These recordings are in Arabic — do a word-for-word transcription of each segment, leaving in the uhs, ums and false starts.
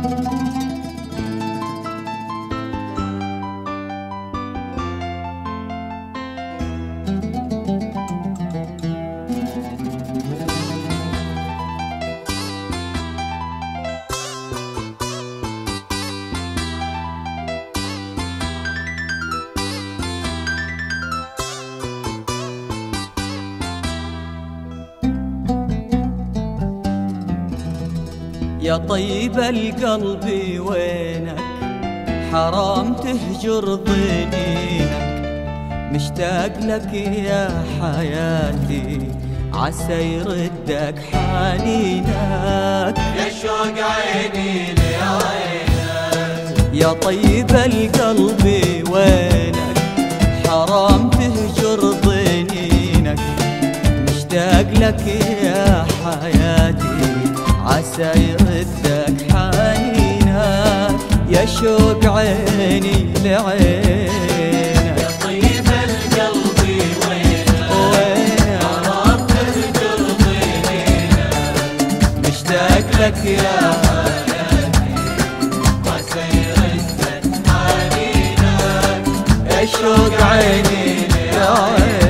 يا طيب القلب وينك، حرام تهجر ضنينك، مشتاق لك يا حياتي، عسى يردك حنينك، يا شوق عيني لعينك. يا طيب القلب وينك، حرام تهجر ضنينك، مشتاق لك يا حياتي، عسى يردك حنينك، يا شوق عيني لعينك. يا طيب القلب وينك، حرام تهجر ضنينك، مشتاق لك يا حياتي، عسى يردك حنينك، يا شوق عيني لعينك.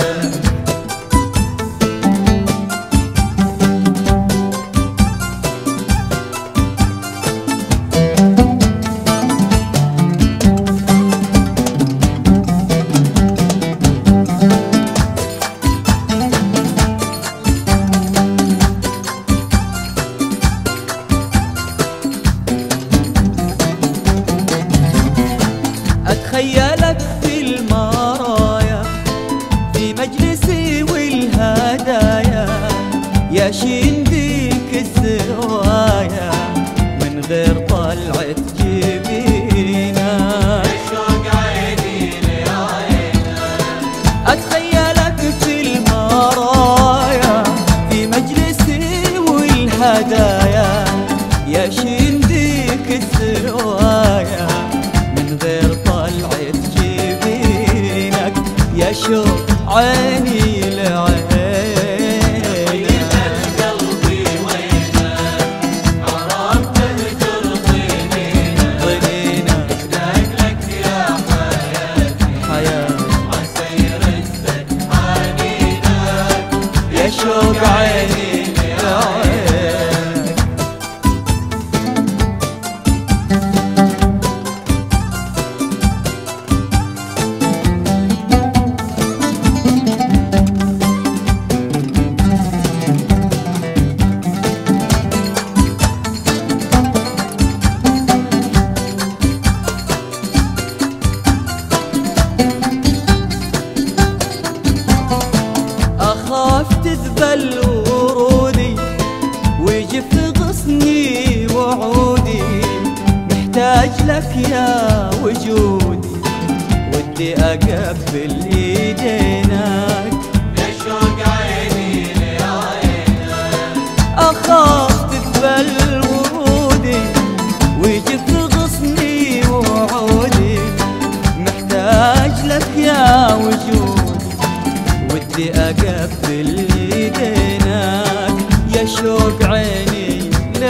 أتخيلك في المرايا، في مجلسي والهدايا، يا شين بيك السوايا، من غير طلعة جبينك، يا شوق عيني لعينك. أتخيلك في المرايا، في مجلسي والهدايا، يا شين بيك السوايا، من غير طلعة جبينك، يا شوق عيني لعينك. القلب وينك، حرام تهجر ضنينك، ضنينك مشتاق لك يا حياتي، حياتي، عسى يردك حنينك، يا شوق عيني لعينك. أخاف تذبل ورودي ويجف غصني وعودي، محتاج لك يا وجودي، ودي أقبل إيدينك، يا شوق عيني لعينك. أخاف تذبل ورودي ويجف غصني وعودي، محتاج لك يا وجودي، ودي أقبل إيدينك، يا شوق عيني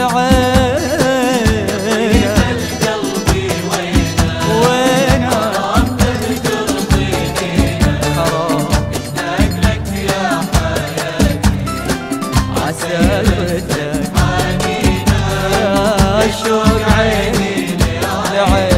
لعينك. القلب وينك، وينك حرام تهجر ضنينك، حرام، مشتاق لك يا حياتي، عسى يردك حنينك، يا شوق عيني لعينك.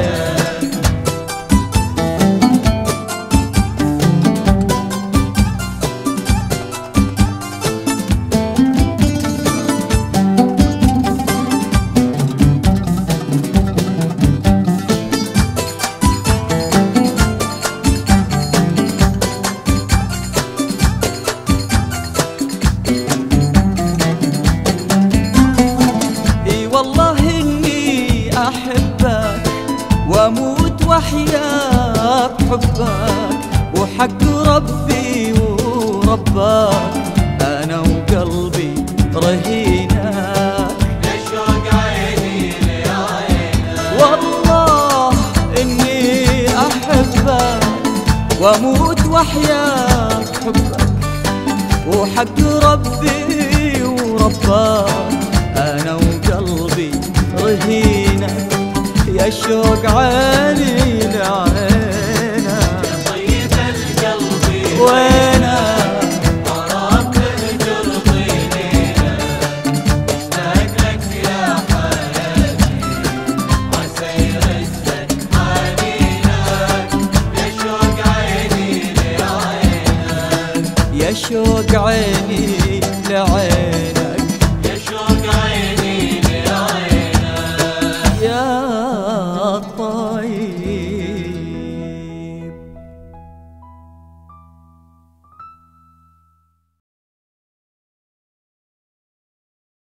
اي والله اني احبك، واموت واحيا بحبك، وحق ربي وربك، انا وقلبي رهينك، يا شوق عيني لعينك. والله اني احبك، واموت واحيا بحبك، وحق ربي وربك، انا وقلبي رهينك. تهينا يا شوق عيني لعينا طيب القلب وينا غرام تهجر طينينا مشتاق لك يا حياتي عسى يرزق حنينا يا شوق عيني لعينك يا شوق عيني